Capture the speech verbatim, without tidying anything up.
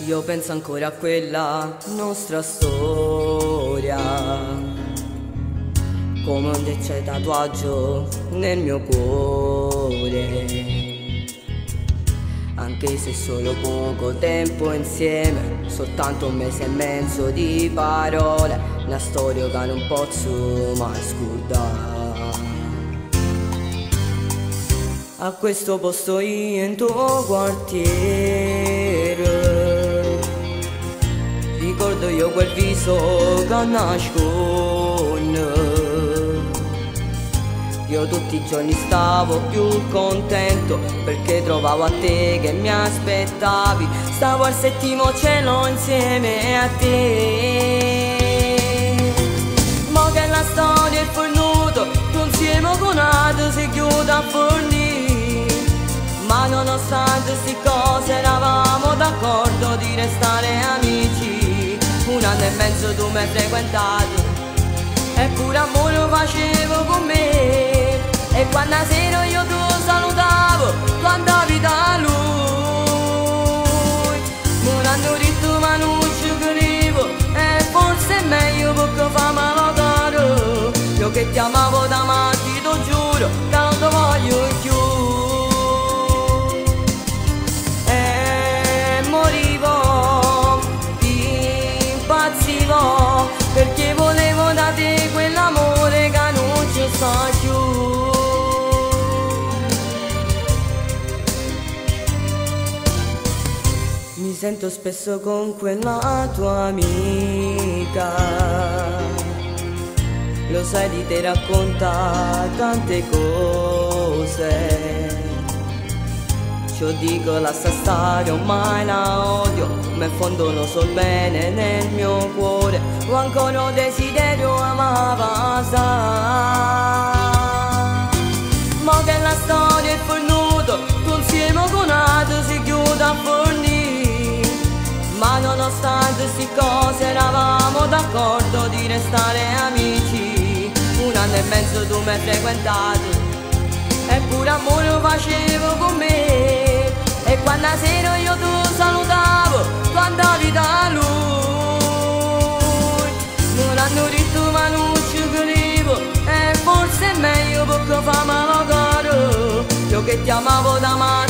Io penso ancora a quella nostra storia, come onde c'è tatuaggio nel mio cuore. Anche se solo poco tempo insieme, soltanto un mese e mezzo di parole, una storia che non posso mai scordare. A questo posto io in tuo quartiere, ricordo io quel viso che nasconde. Io tutti i giorni stavo più contento perché trovavo a te che mi aspettavi. Stavo al settimo cielo insieme a te. Ma che la storia è fornuto, tu insieme con altri si chiude a fornire. Ma nonostante sti cose eravamo d'accordo di restare amici. Un anno e mezzo tu mi hai frequentato, eppure amore lo facevo con me. E quando a sera io tu salutavo, tu andavi da lui. Non hanno detto ma non ci credevo, e forse è meglio perché fa male caro. Io che ti amavo da matti, ti giuro, che non ti voglio più. E morivo, impazzivo, perché volevo da te quell'amore che non ci sta più. Mi sento spesso con quella tua amica, lo sai di te racconta tante cose. Io dico lascia stare, ormai la odio, ma in fondo lo so bene nel mio cuore. Ho ancora un desiderio amava sa. Ma che la storia è fornuto, tu insieme con altri si chiude a fornire. Ma nonostante sti cose eravamo d'accordo di restare amici. Un anno e mezzo tu mi hai frequentato, eppure amore lo facevo con me. E quando a sera io tu salutavo, tu andavi da lui. Non hanno detto ma non ci credevo, e forse è meglio perché fa male caro. Io che ti amavo da mano